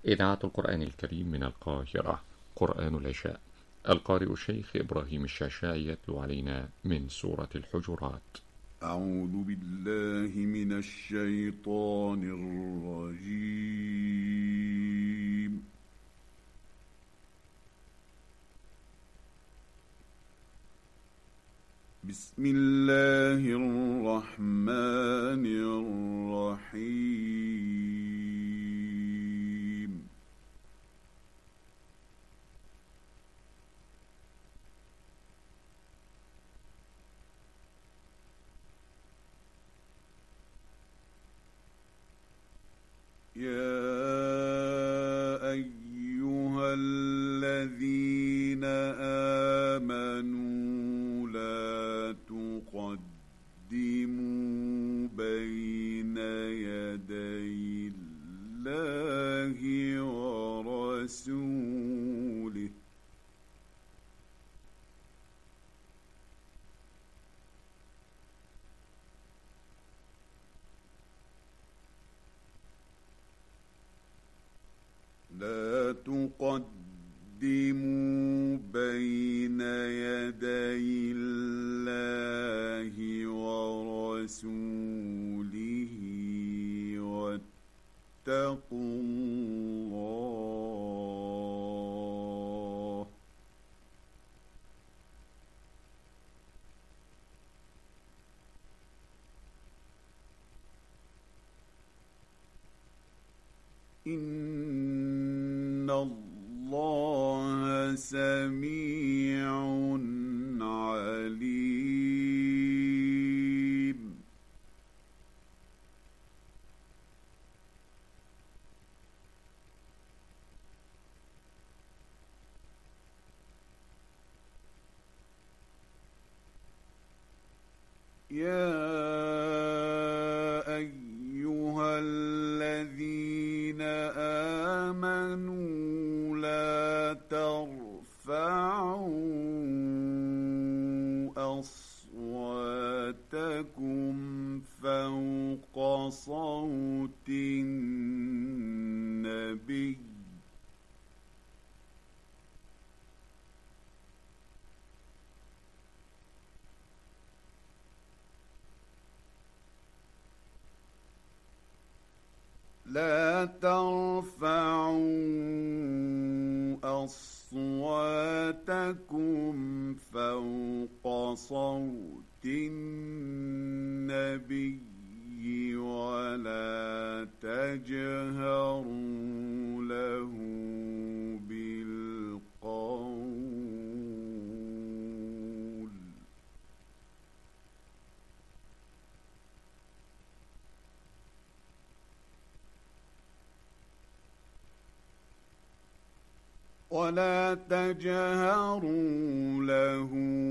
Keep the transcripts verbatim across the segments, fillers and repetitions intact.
إذاعة القرآن الكريم من القاهرة. قرآن العشاء. القارئ الشيخ إبراهيم الشاشاعي يتلو علينا من سورة الحجرات. أعوذ بالله من الشيطان الرجيم. بسم الله الرحمن الرحيم. يا أيها الذين آمنوا لا تقدموا بين يدي الله ورسوله لا تقدموا بين يدي الله ورسوله واتقوا الله إن الله سميع عليم. يا أيها الذين آمنوا لا ترفعوا أصواتكم فوق صوت النبي لا ترفعوا أصواتكم فوق صوت النبي ولا تجهروا له بالقول ولا تجهروا له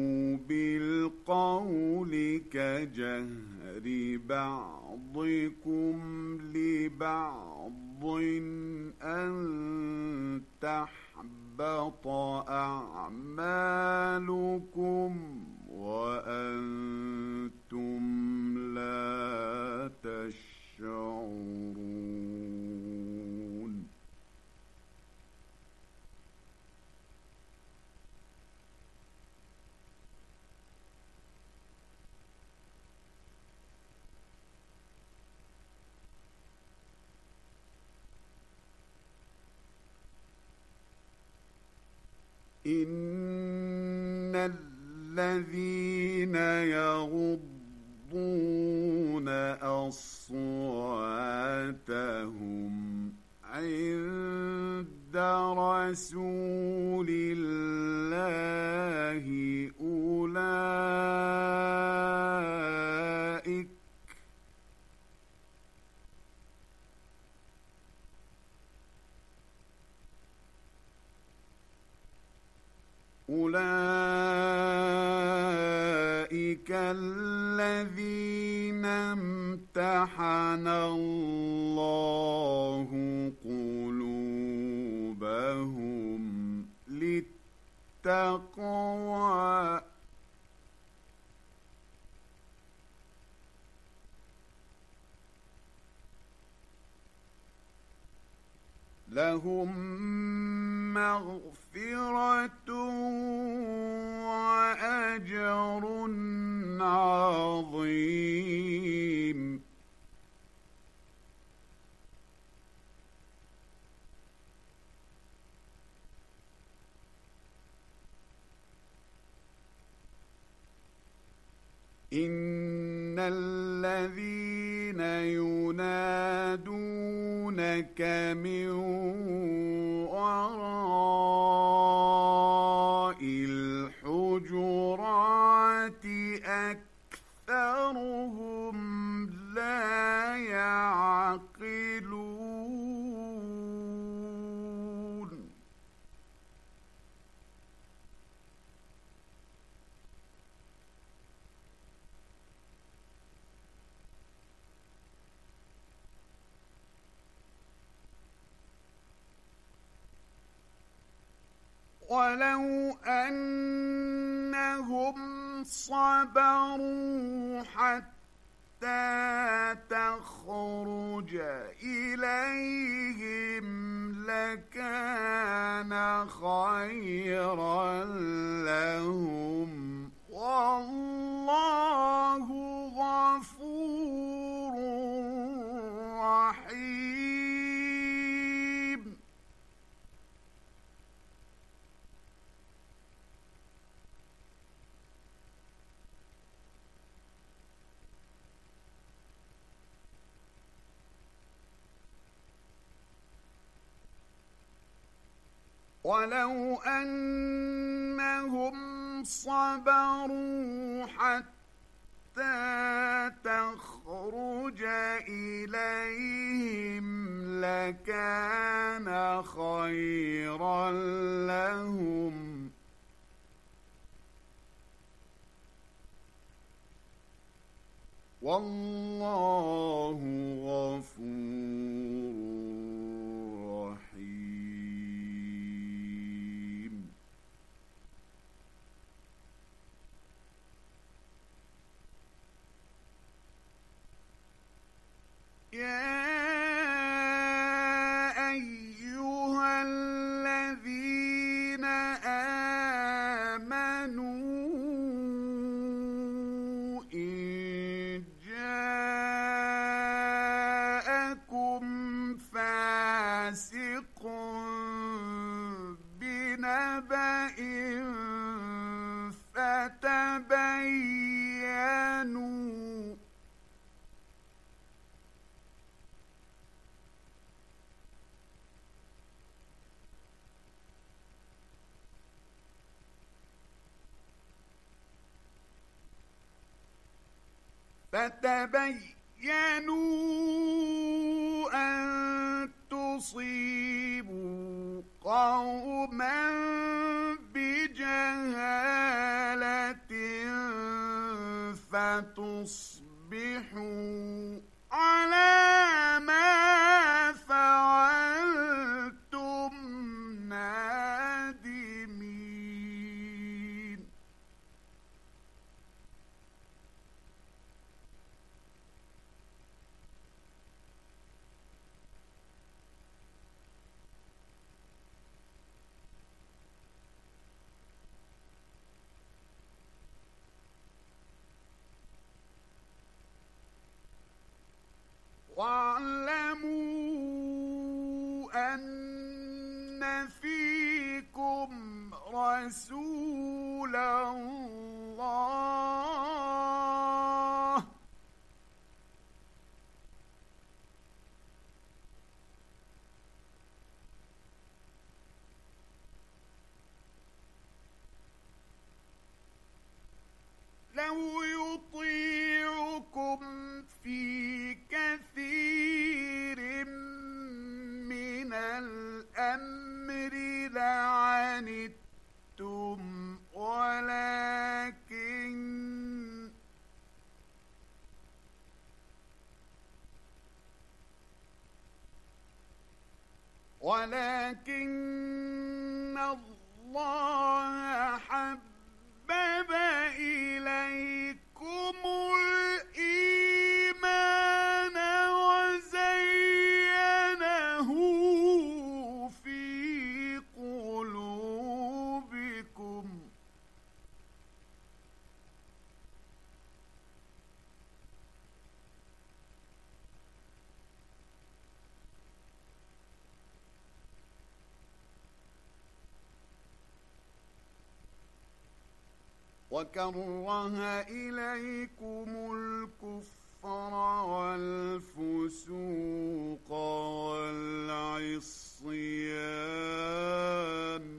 بالقول كجهر بعضكم لبعض أن تحبط أعمالكم وأنتم لا تشعرون. إن الذين يغضون أصواتهم عند رسول الله أولئك أولئك الذين امتحن الله قلوبهم للتقوى لهم مغفرة وأجر عظيم. إن الذين ينادونك من وراء الحجرات أكثرهم لا يعقلون. ولو أنهم صبروا حتى تخرج إليهم لكان خيرا لهم، والله غفور رحيم. ولو أنهم صبروا حتى تخرج إليهم لكان خيرا لهم، والله غفور رحيم. يا أيها الذين آمنوا إن جاءكم فاسق بنبأ فتبينوا فتبينوا أن تصيبوا قوما بجهالة فتصبحوا على ما فعلتم نادمين. واعلموا أن فيكم رسول الله لو يطيعكم في كثير من الأمر لعنتم ولكن ولكن الله حبب إليكم الإيمان وزينه وكره إليكم الكفر والفسوق والعصيان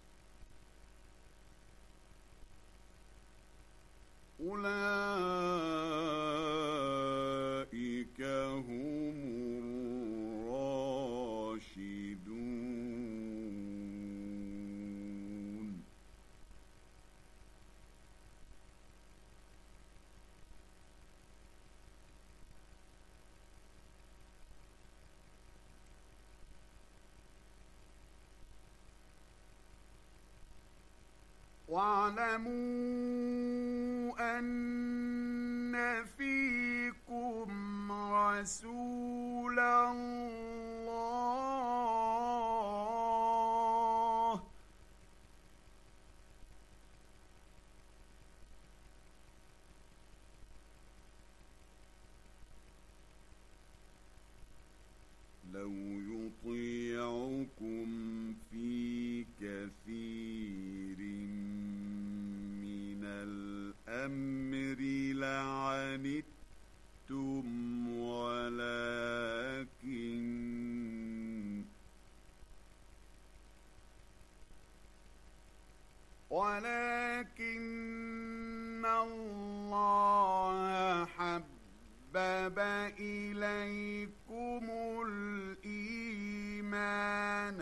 أولئك هم الراشدون. واعلموا أن فيكم رسول الله لو يطيعكم في كثير من الأمر لعنتم ولكن ولكن الله حبب إليكم الإيمان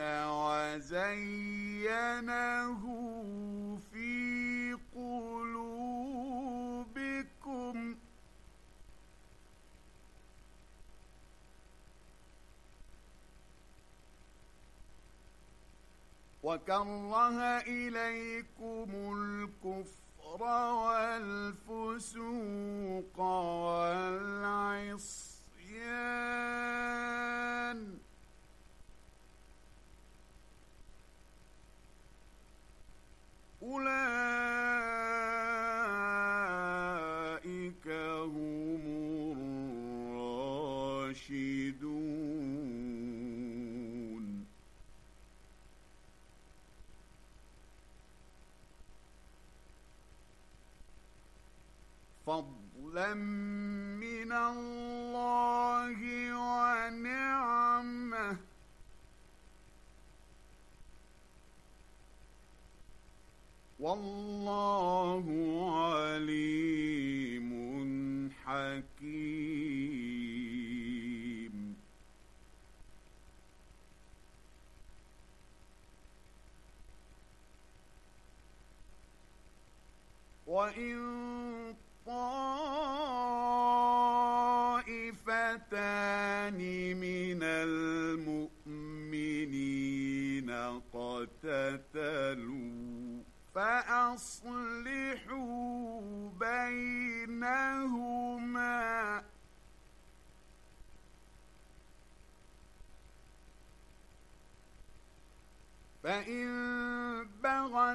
وزينه في قلوبكم وكره إليكم الكفر والفسوق والعصيان أولئك هم الراشدون. فضلا من الله ونعمه والله عليم حكيم. وإن طائفتان من المؤمنين اقتتلوا فأصلحوا بينهما فإن بغت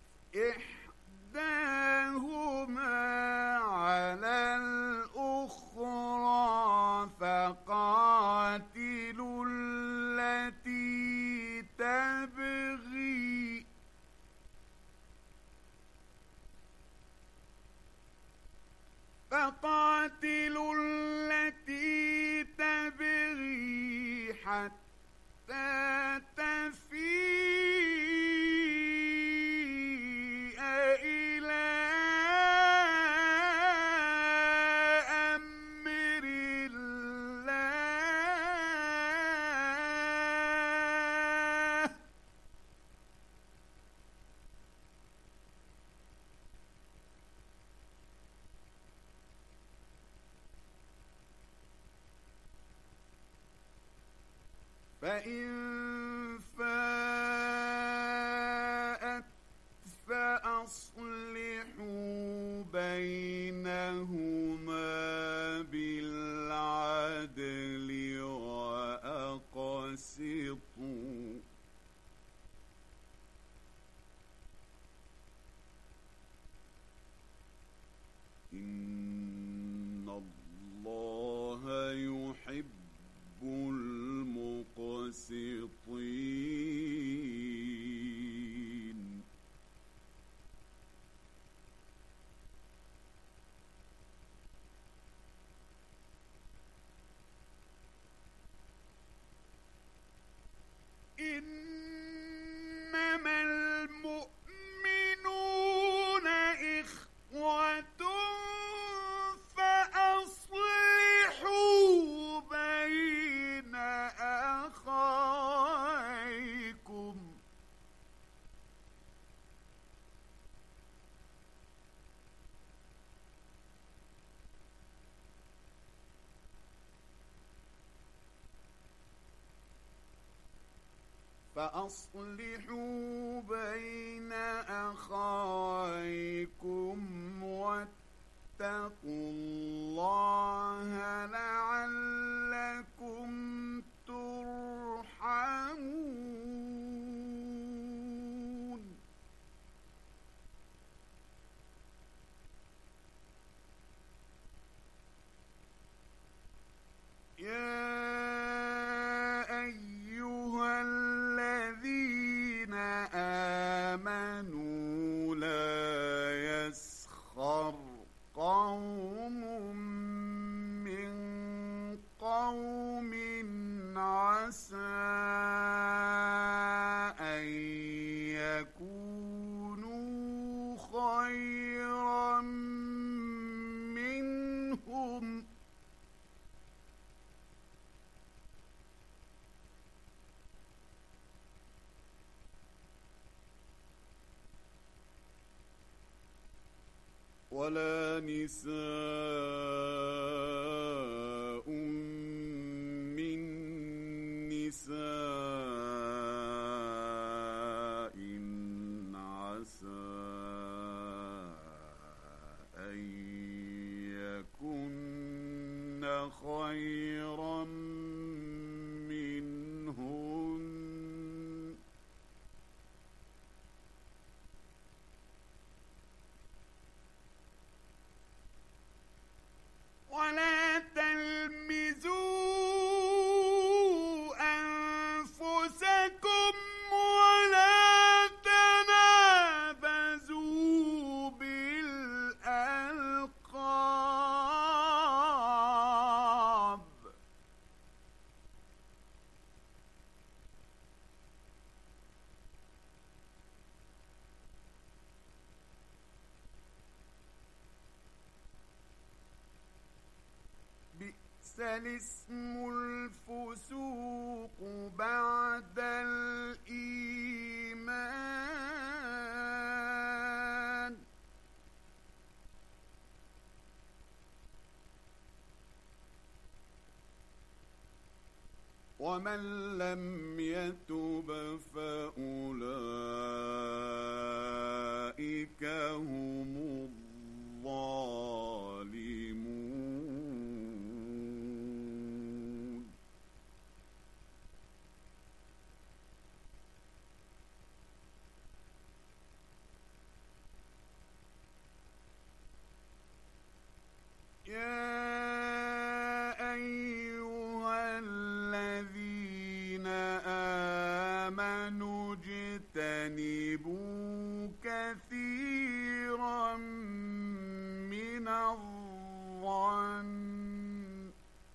إحداهما على الأخرى فقاتلوا التي تبغي فقاتلوا التي تبغي حتى تفيء إلى أمر الله فإن فاءت فأصلحوا بينهما بالعدل وأقسطوا إن الله يحب المقسطين. فأصلحوا بين أخويكم واتقوا الله لعلكم ترحمون. يا أيها الذين آمنوا لا يسخر قوم من قوم عسى أن يكونوا خيرا منهم ولا نساء من نساء عسى أن يكن خيرا منهن ولا تلمزوا أنفسكم ولا تنابزوا بالألقاب بئس الاسم الفسوق بعد الإيمان ومن لم يتب فأولئك هم الظالمون. يا أيها الذين آمنوا اجتنبوا كثيرا من الظن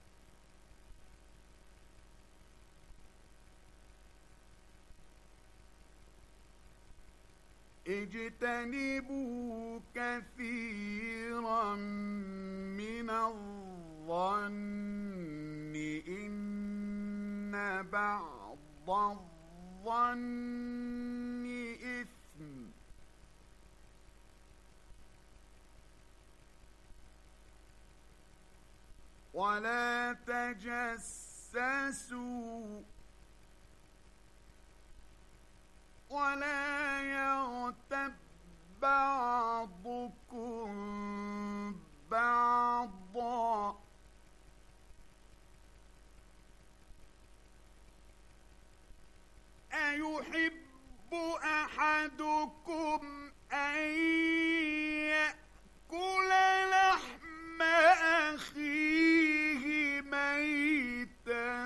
اجتنبوا كثيرا من الظن إن بعض الظن إثم ولا تجسسوا ولا يغتب بعضكم بعضا أيحب أحدكم أن يأكل لحم أخيه ميتا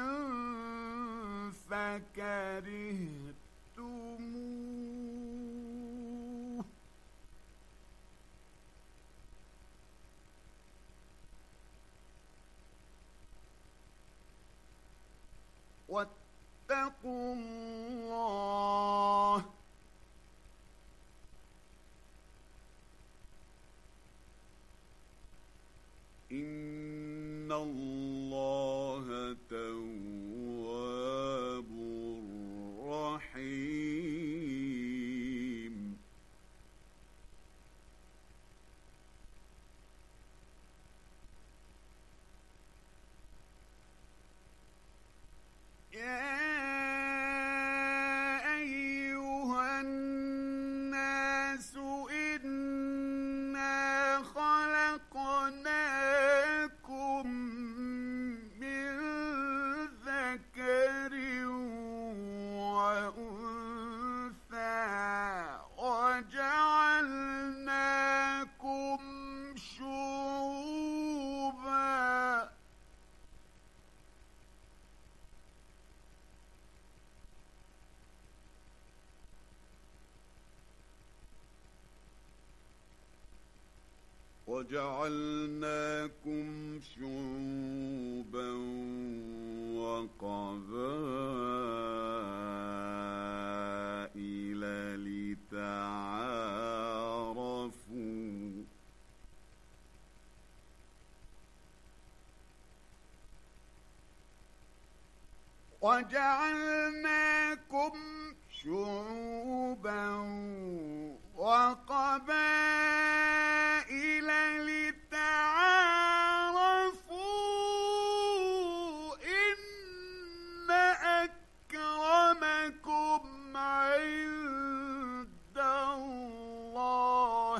فكرهتموه واتقوا الله إن الله تواب رحيم. يا وجعلناكم شعوبا وقبائل لتعارفوا وجعلناكم شعوبا وقبائل لتعارفوا إن أكرمكم عند الله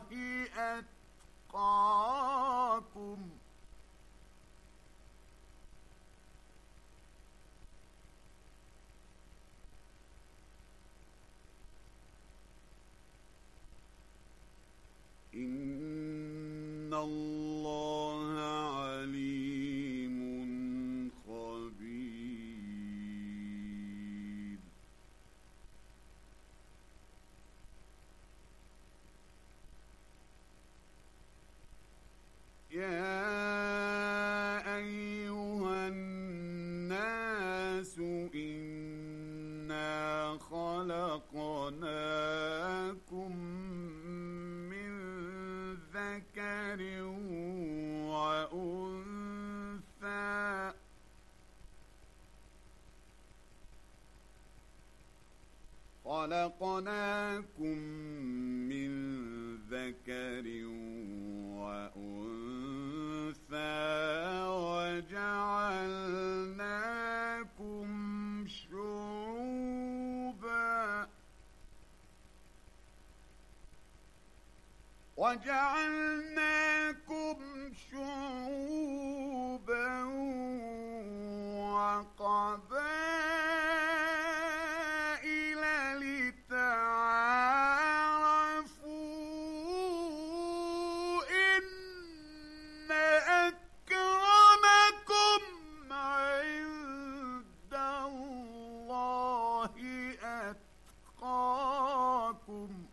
أتقاكم إن الله عليم خبير. يا أيها الناس إنا خلقناكم ذكر وأنثى خلقناكم من ذكر وأنثى وجعلناكم شعوبا وجعلناكم شعوبا وقبائل لتعارفوا إن أكرمكم عند الله أتقاكم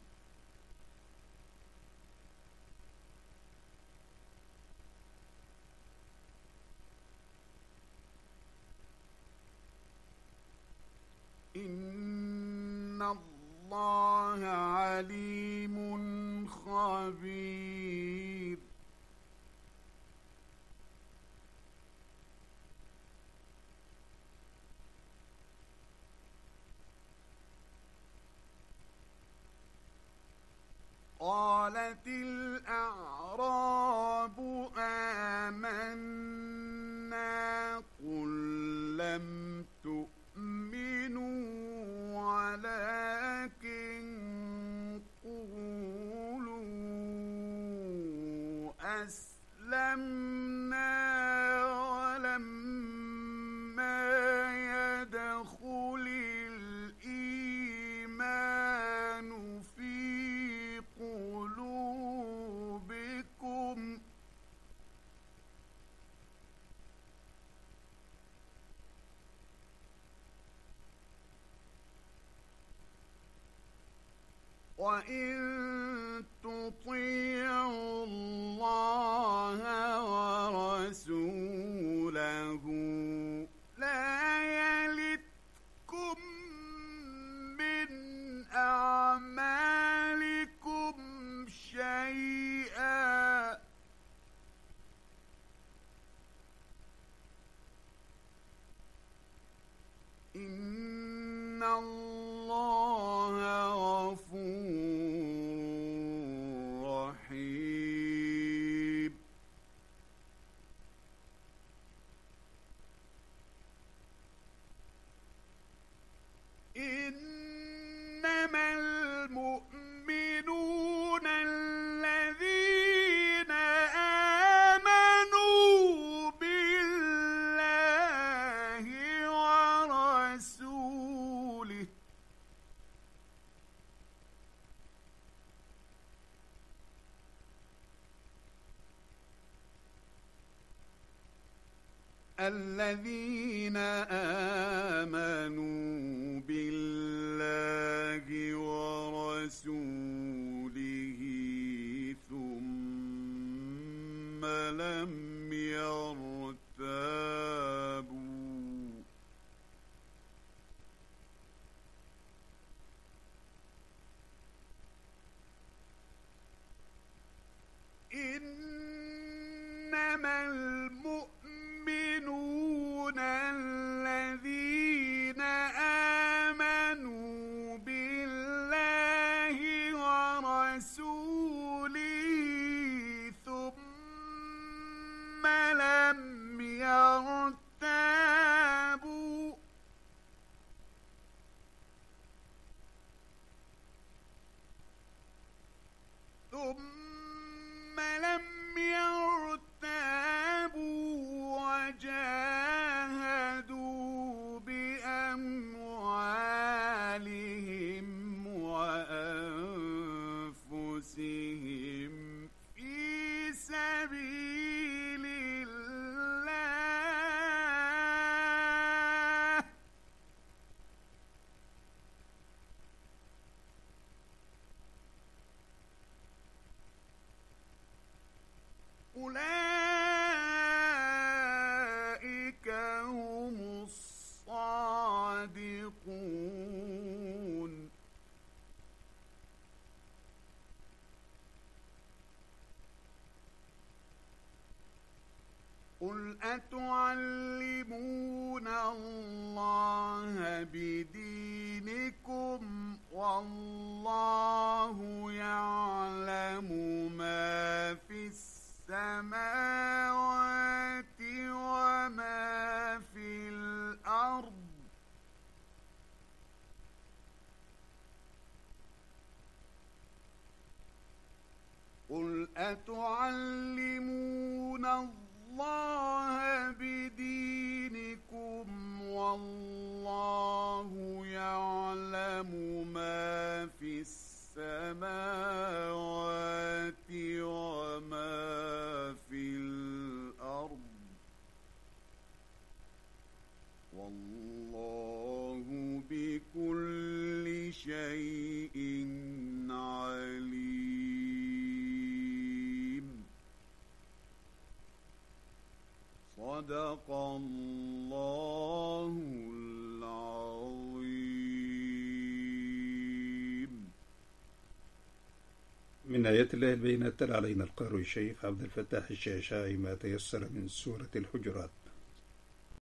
إن الله عليم خبير. قالت الأعراب آمنا قل لم تؤمنوا ولكن قولوا أسلمنا ولما يدخل الإيمان في قلوبكم وإن تطيعوا الله ورسوله لا يلتكم من أعمالكم شيئا إن الله غفور رحيم. إنما المؤمنون الذين آمنوا بالله ورسوله الذين آمنوا بالله ورسوله ثم لم يرتابوا إنما المؤمنون الذين آمنوا بالله ورسوله ثم لم يرتابوا ثم لم يرتابوا وجاهدوا بأموالهم وأنفسهم في سبيل الله أولئك هم الصادقون قل أتعلمون الله بدينكم والله يعلم ما في السماوات وما في الأرض قل أتعلمون الله بدينكم والله يعلم ما في السماوات وما في الأرض والله بكل شيء عليم صدق الله العظيم. من آيات الله البينات تلا علينا القارئ الشيخ عبد الفتاح الشعشاعي ما تيسر من سورة الحجرات.